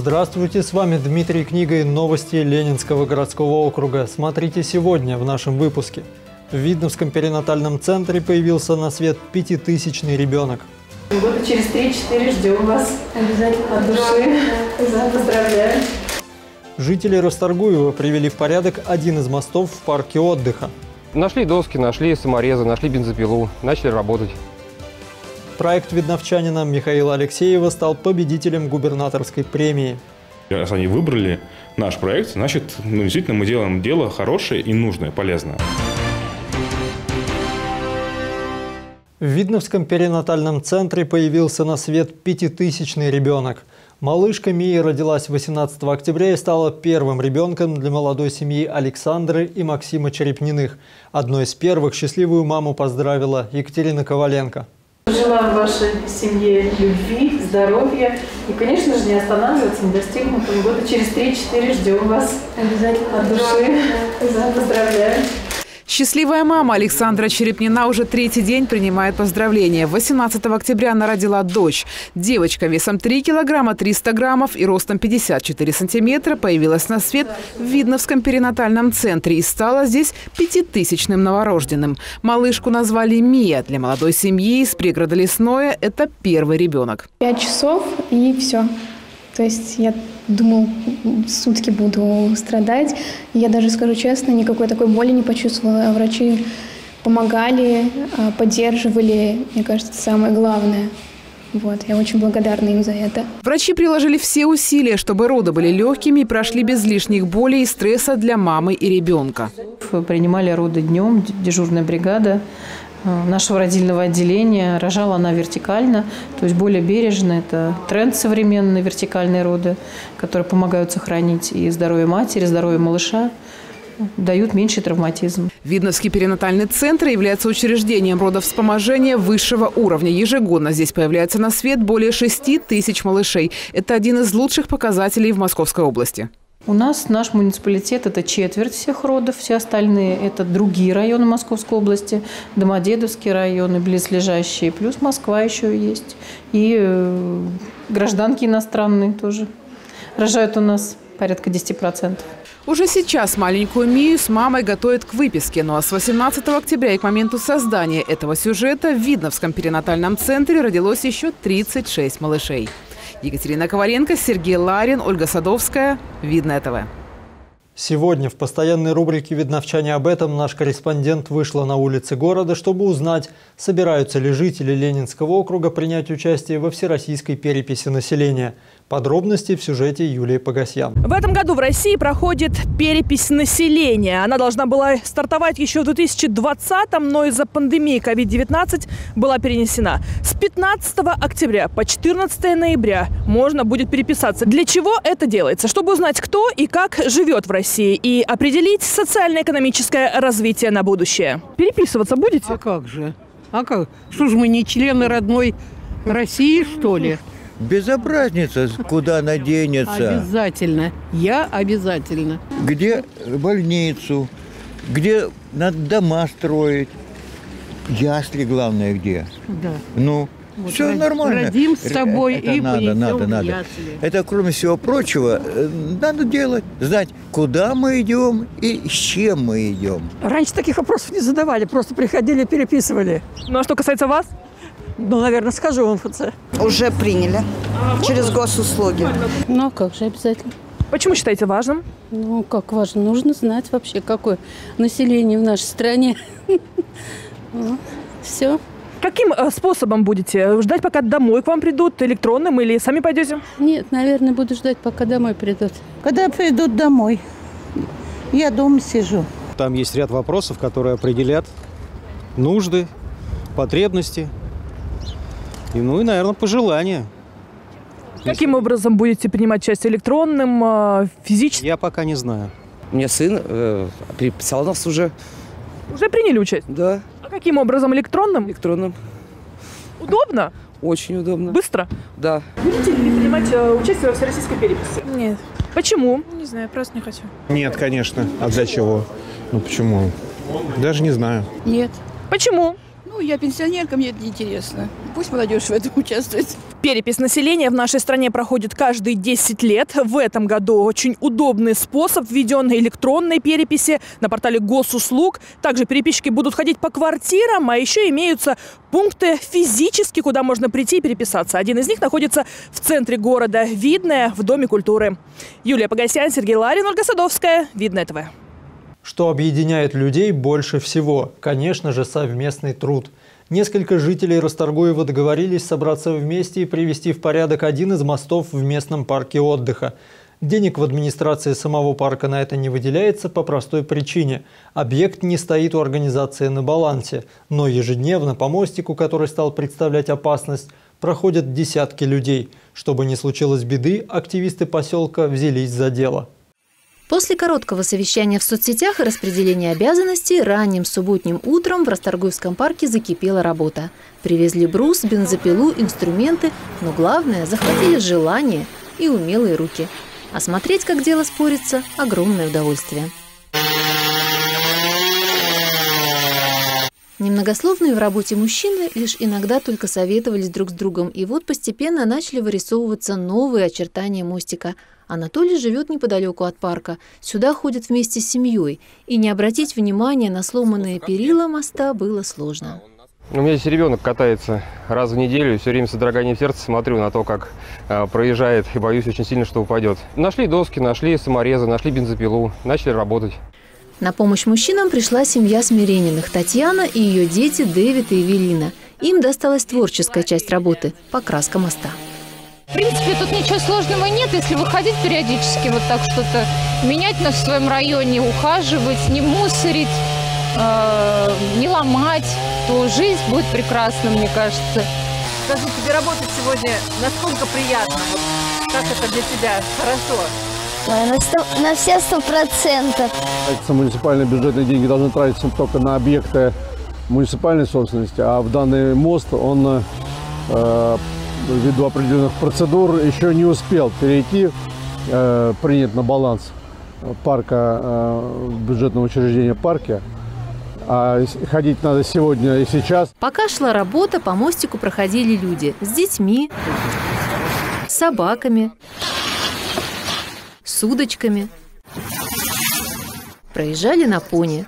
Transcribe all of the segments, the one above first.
Здравствуйте, с вами Дмитрий Книга и новости Ленинского городского округа. Смотрите сегодня в нашем выпуске. В Видновском перинатальном центре появился на свет 5000-ный ребенок. Года через 3-4 ждем вас. Обязательно от души. Поздравляю. Жители Расторгуева привели в порядок один из мостов в парке отдыха. Нашли доски, нашли саморезы, нашли бензопилу, начали работать. Проект видновчанина Михаила Алексеева стал победителем губернаторской премии. Раз они выбрали наш проект, значит, действительно мы делаем дело хорошее и нужное, полезное. В Видновском перинатальном центре появился на свет 5000-ный ребенок. Малышка Мия родилась 18 октября и стала первым ребенком для молодой семьи Александры и Максима Черепниных. Одной из первых счастливую маму поздравила Екатерина Коваленко. Желаем вашей семье любви, здоровья и, конечно же, не останавливаться на достигнутом. Года через 3-4 ждем вас. Обязательно от души. Поздравляю. Счастливая мама Александра Черепнина уже третий день принимает поздравления. 18 октября она родила дочь. Девочка весом 3 килограмма 300 граммов и ростом 54 сантиметра появилась на свет в Видновском перинатальном центре и стала здесь 5000-ным новорожденным. Малышку назвали Мия. Для молодой семьи из пригорода Лесное это первый ребенок. 5 часов и все. То есть я думал, сутки буду страдать. Я даже, скажу честно, никакой такой боли не почувствовала. Врачи помогали, поддерживали. Мне кажется, это самое главное. Вот, я очень благодарна им за это. Врачи приложили все усилия, чтобы роды были легкими и прошли без лишних болей и стресса для мамы и ребенка. Принимали роды днем, дежурная бригада нашего родильного отделения. Рожала она вертикально, то есть более бережно. Это тренд современный, вертикальные роды, которые помогают сохранить и здоровье матери, здоровье малыша, дают меньший травматизм. Видновский перинатальный центр является учреждением родовспоможения высшего уровня. Ежегодно здесь появляется на свет более 6000 малышей. Это один из лучших показателей в Московской области. У нас наш муниципалитет – это четверть всех родов, все остальные – это другие районы Московской области, Домодедовские районы, близлежащие, плюс Москва еще есть. И гражданки иностранные тоже рожают у нас порядка 10%. Уже сейчас маленькую Мию с мамой готовят к выписке. Ну а с 18 октября и к моменту создания этого сюжета в Видновском перинатальном центре родилось еще 36 малышей. Екатерина Коваленко, Сергей Ларин, Ольга Садовская. Видное ТВ. Сегодня в постоянной рубрике «Видновчане об этом» наш корреспондент вышла на улицы города, чтобы узнать, собираются ли жители Ленинского округа принять участие во всероссийской переписи населения. Подробности в сюжете Юлии Погосян. В этом году в России проходит перепись населения. Она должна была стартовать еще в 2020-м, но из-за пандемии COVID-19 была перенесена. С 15 октября по 14 ноября можно будет переписаться. Для чего это делается? Чтобы узнать, кто и как живет в России и определить социально-экономическое развитие на будущее. Переписываться будете? А как же? А как? Что ж мы не члены родной России, что ли? Безобразница, куда она денется. Обязательно. Я обязательно. Где больницу, где надо дома строить. Ясли, главное, где. Да. Ну, вот все нормально. Родим с тобой это и надо. ясли. Это, кроме всего прочего, надо делать. Знать, куда мы идем и с чем мы идем. Раньше таких вопросов не задавали, просто приходили, переписывали. Ну а что касается вас? Ну, наверное, скажу в МФЦ. Уже приняли. Через госуслуги. Ну, а как же, обязательно. Почему считаете важным? Ну, как важно? Нужно знать вообще, какое население в нашей стране. Все. Каким способом будете? Ждать, пока домой к вам придут, электронным или сами пойдете? Нет, наверное, буду ждать, пока домой придут. Когда придут домой, я дома сижу. Там есть ряд вопросов, которые определят нужды, потребности. И, наверное, пожелания. Каким образом будете принимать участие? Электронным, физически? Я пока не знаю. У меня сын переписал нас уже. Уже приняли участие? Да. А каким образом? Электронным? Электронным. Удобно? Очень удобно. Быстро? Да. Будете ли принимать участие во всероссийской переписи? Нет. Почему? Не знаю, просто не хочу. Нет, конечно. А для чего? Ну почему? Даже не знаю. Нет. Почему? Ну, я пенсионерка, мне это интересно. Пусть молодежь в этом участвует. Перепись населения в нашей стране проходит каждые 10 лет. В этом году очень удобный способ введен электронной переписи на портале госуслуг. Также переписчики будут ходить по квартирам, а еще имеются пункты физически, куда можно прийти и переписаться. Один из них находится в центре города Видное, в Доме культуры. Юлия Погосян, Сергей Ларин, Ольга Садовская. Видное ТВ. Что объединяет людей больше всего? Конечно же, совместный труд. Несколько жителей Расторгуева договорились собраться вместе и привести в порядок один из мостов в местном парке отдыха. Денег в администрации самого парка на это не выделяется по простой причине. Объект не стоит у организации на балансе, но ежедневно по мостику, который стал представлять опасность, проходят десятки людей. Чтобы не случилось беды, активисты поселка взялись за дело. После короткого совещания в соцсетях и распределения обязанностей ранним субботним утром в Расторгуевском парке закипела работа. Привезли брус, бензопилу, инструменты, но главное – захватили желание и умелые руки. А смотреть, как дело спорится – огромное удовольствие. Немногословные в работе мужчины лишь иногда только советовались друг с другом, и вот постепенно начали вырисовываться новые очертания мостика. Анатолий живет неподалеку от парка. Сюда ходит вместе с семьей. И не обратить внимания на сломанные перила моста было сложно. У меня здесь ребенок катается раз в неделю. Все время с содроганием сердца смотрю на то, как проезжает, и боюсь очень сильно, что упадет. Нашли доски, нашли саморезы, нашли бензопилу. Начали работать. На помощь мужчинам пришла семья Смирениных – Татьяна и ее дети Дэвид и Эвелина. Им досталась творческая часть работы – покраска моста. В принципе, тут ничего сложного нет, если выходить периодически, вот так что-то менять в своем районе, ухаживать, не мусорить, не ломать, то жизнь будет прекрасна, мне кажется. Скажи, тебе работать сегодня насколько приятно? Вот как это для тебя? Хорошо? На все 100%. Муниципальные бюджетные деньги должны тратиться только на объекты муниципальной собственности, а в данный мост он ввиду определенных процедур еще не успел перейти, принят на баланс парка, бюджетного учреждения парки. А ходить надо сегодня и сейчас. Пока шла работа, по мостику проходили люди с детьми, с собаками, с удочками. Проезжали на пони.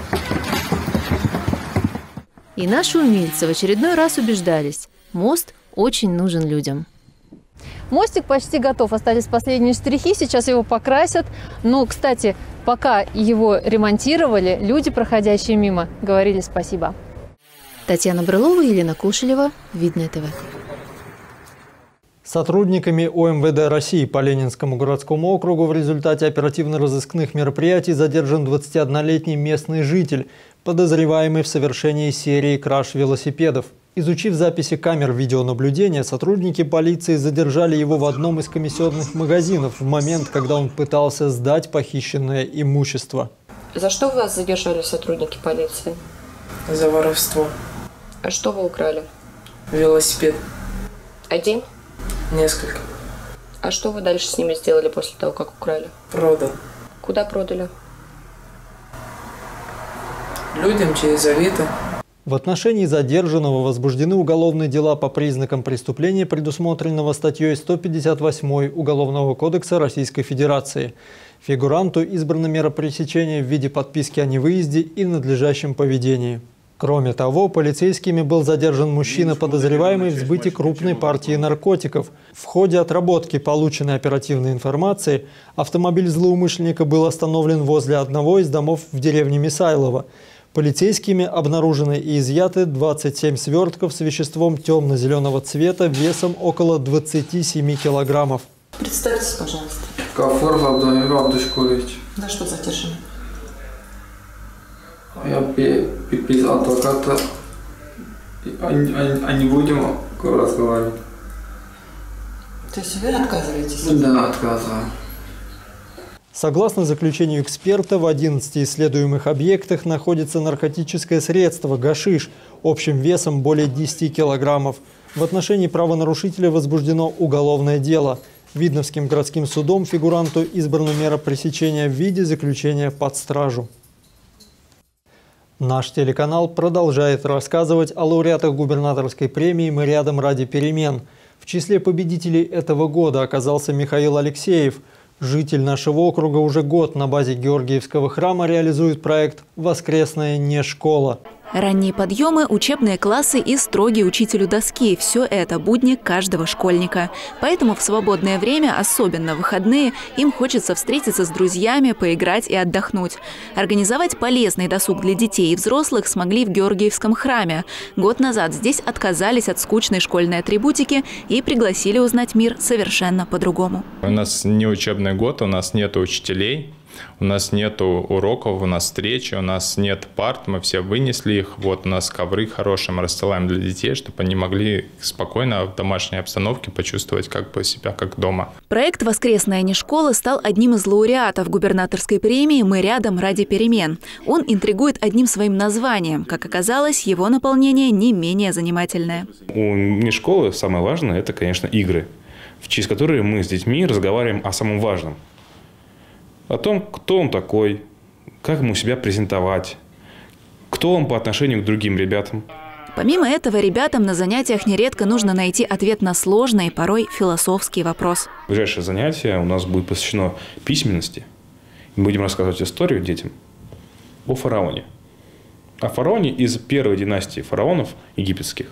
И наши умельцы в очередной раз убеждались – мост очень нужен людям. Мостик почти готов. Остались последние штрихи. Сейчас его покрасят. Но, кстати, пока его ремонтировали, люди, проходящие мимо, говорили спасибо. Татьяна Брылова, Елена Кушелева. Видное ТВ. Сотрудниками ОМВД России по Ленинскому городскому округу в результате оперативно-розыскных мероприятий задержан 21-летний местный житель, подозреваемый в совершении серии краж велосипедов. Изучив записи камер видеонаблюдения, сотрудники полиции задержали его в одном из комиссионных магазинов в момент, когда он пытался сдать похищенное имущество. За что вас задержали сотрудники полиции? За воровство. А что вы украли? Велосипед. Один? Несколько. А что вы дальше с ними сделали после того, как украли? Продал. Куда продали? Людям через Авито. В отношении задержанного возбуждены уголовные дела по признакам преступления, предусмотренного статьей 158 Уголовного кодекса Российской Федерации. Фигуранту избрана мера пресечения в виде подписки о невыезде и надлежащем поведении. Кроме того, полицейскими был задержан мужчина, подозреваемый в сбытии крупной партии наркотиков. В ходе отработки полученной оперативной информации автомобиль злоумышленника был остановлен возле одного из домов в деревне Мисайлово. Полицейскими обнаружены и изъяты 27 свертков с веществом темно-зеленого цвета весом около 27 килограммов. Представьтесь, пожалуйста. Кафоров Абдулhamid Абдушкурович. За что задержаны? Я без адвоката, не будем разговаривать. То есть вы отказываетесь? Да, отказываю. Согласно заключению эксперта, в 11 исследуемых объектах находится наркотическое средство гашиш общим весом более 10 килограммов. В отношении правонарушителя возбуждено уголовное дело. Видновским городским судом фигуранту избрана мера пресечения в виде заключения под стражу. Наш телеканал продолжает рассказывать о лауреатах губернаторской премии «Мы рядом ради перемен». В числе победителей этого года оказался Михаил Алексеев. Житель нашего округа уже год на базе Георгиевского храма реализует проект «Воскресная не школа». Ранние подъемы, учебные классы и строгий учитель у доски – все это будни каждого школьника. Поэтому в свободное время, особенно в выходные, им хочется встретиться с друзьями, поиграть и отдохнуть. Организовать полезный досуг для детей и взрослых смогли в Георгиевском храме. Год назад здесь отказались от скучной школьной атрибутики и пригласили узнать мир совершенно по-другому. У нас не учебный год, у нас нет учителей. У нас нет уроков, у нас встречи, у нас нет парт, мы все вынесли их. Вот у нас ковры хорошие мы расстилаем для детей, чтобы они могли спокойно в домашней обстановке почувствовать как бы себя как дома. Проект «Воскресная не школа» стал одним из лауреатов губернаторской премии «Мы рядом ради перемен». Он интригует одним своим названием. Как оказалось, его наполнение не менее занимательное. У не школы самое важное – это, конечно, игры, через которые мы с детьми разговариваем о самом важном. О том, кто он такой, как ему себя презентовать, кто он по отношению к другим ребятам. Помимо этого, ребятам на занятиях нередко нужно найти ответ на сложный, порой философский вопрос. Ближайшее занятие у нас будет посвящено письменности. Мы будем рассказывать историю детям о фараоне. О фараоне из первой династии фараонов египетских.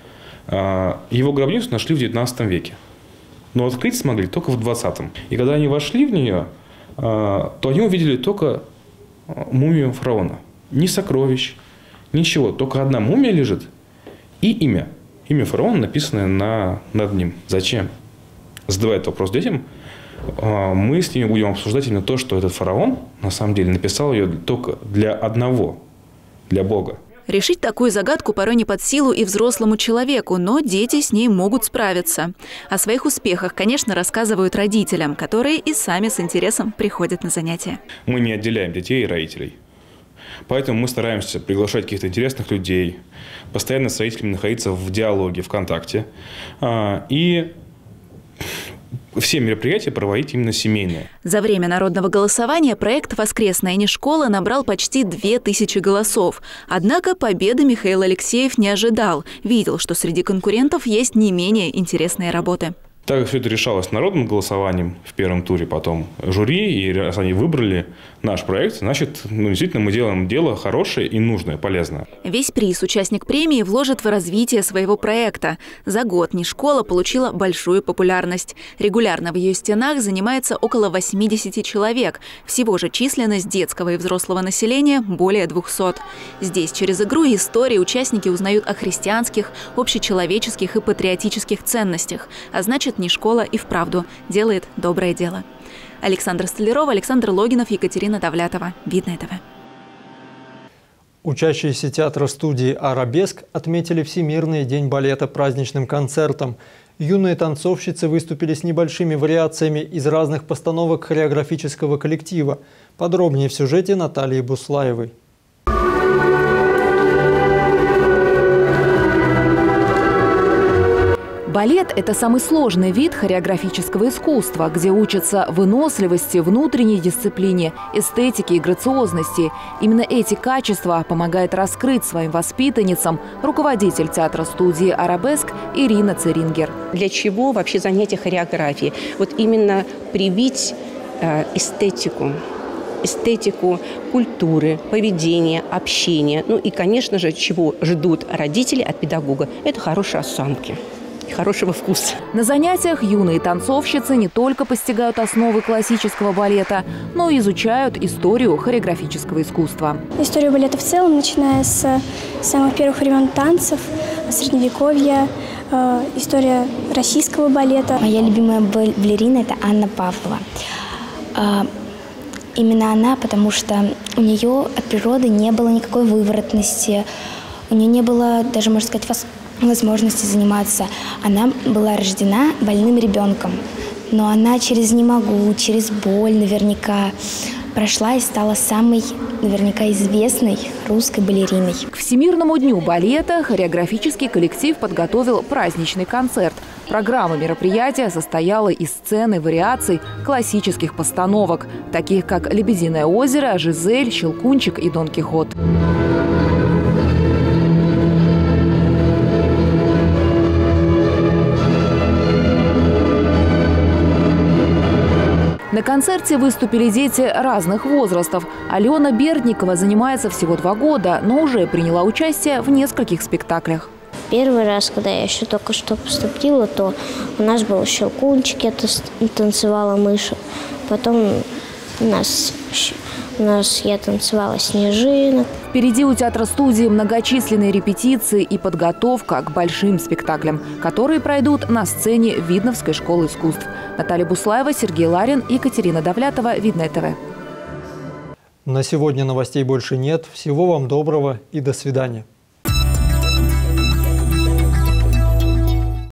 Его гробницу нашли в 19 веке. Но открыть смогли только в 20-м. И когда они вошли в нее, то они увидели только мумию фараона. Ни сокровищ, ничего. Только одна мумия лежит и имя. Имя фараона, написанное над ним. Зачем? Задавая этот вопрос детям, мы с ними будем обсуждать именно то, что этот фараон, на самом деле, написал ее только для одного, для Бога. Решить такую загадку порой не под силу и взрослому человеку, но дети с ней могут справиться. О своих успехах, конечно, рассказывают родителям, которые и сами с интересом приходят на занятия. Мы не отделяем детей и родителей. Поэтому мы стараемся приглашать каких-то интересных людей, постоянно с родителями находиться в диалоге, в контакте. И все мероприятия проводить именно семейные. За время народного голосования проект «Воскресная не школа» набрал почти 2000 голосов. Однако победы Михаил Алексеев не ожидал. Видел, что среди конкурентов есть не менее интересные работы. Так как все это решалось народным голосованием в первом туре, потом жюри, и раз они выбрали наш проект, значит, действительно мы делаем дело хорошее и нужное, полезное. Весь приз участник премии вложит в развитие своего проекта. За год не школа получила большую популярность. Регулярно в ее стенах занимается около 80 человек. Всего же численность детского и взрослого населения более 200. Здесь через игру и истории участники узнают о христианских, общечеловеческих и патриотических ценностях. А значит, не школа и вправду делает доброе дело. Александра Столярова, Александр Логинов, Екатерина Давлятова. Видное ТВ. Учащиеся театра-студии «Арабеск» отметили Всемирный день балета праздничным концертом. Юные танцовщицы выступили с небольшими вариациями из разных постановок хореографического коллектива. Подробнее в сюжете Натальи Буслаевой. Балет – это самый сложный вид хореографического искусства, где учатся выносливости, внутренней дисциплине, эстетике и грациозности. Именно эти качества помогает раскрыть своим воспитанницам руководитель театра-студии «Арабеск» Ирина Церингер. Для чего вообще занятие хореографией? Вот именно привить эстетику культуры, поведения, общения. Ну и, конечно же, чего ждут родители от педагога – это хорошей осанки. Хорошего вкуса. На занятиях юные танцовщицы не только постигают основы классического балета, но и изучают историю хореографического искусства. Историю балета в целом, начиная с самых первых времен танцев, средневековья, история российского балета. Моя любимая балерина – это Анна Павлова. Именно она, потому что у нее от природы не было никакой выворотности, у нее не было даже, можно сказать, возможности заниматься. Она была рождена больным ребенком, но она через «не могу», через боль наверняка прошла и стала самой, наверняка, известной русской балериной. К Всемирному дню балета хореографический коллектив подготовил праздничный концерт. Программа мероприятия состояла из сцены вариаций классических постановок, таких как «Лебединое озеро», «Жизель», «Щелкунчик» и «Дон Кихот». концерте выступили дети разных возрастов. Алена Бердникова занимается всего 2 года, но уже приняла участие в нескольких спектаклях. Первый раз, когда я еще только что поступила, то у нас был «Щелкунчик», я танцевала мышь. Потом я танцевала «Снежинок». Впереди у театра-студии многочисленные репетиции и подготовка к большим спектаклям, которые пройдут на сцене Видновской школы искусств. Наталья Буслаева, Сергей Ларин, Екатерина Давлятова, Видное ТВ. На сегодня новостей больше нет. Всего вам доброго и до свидания.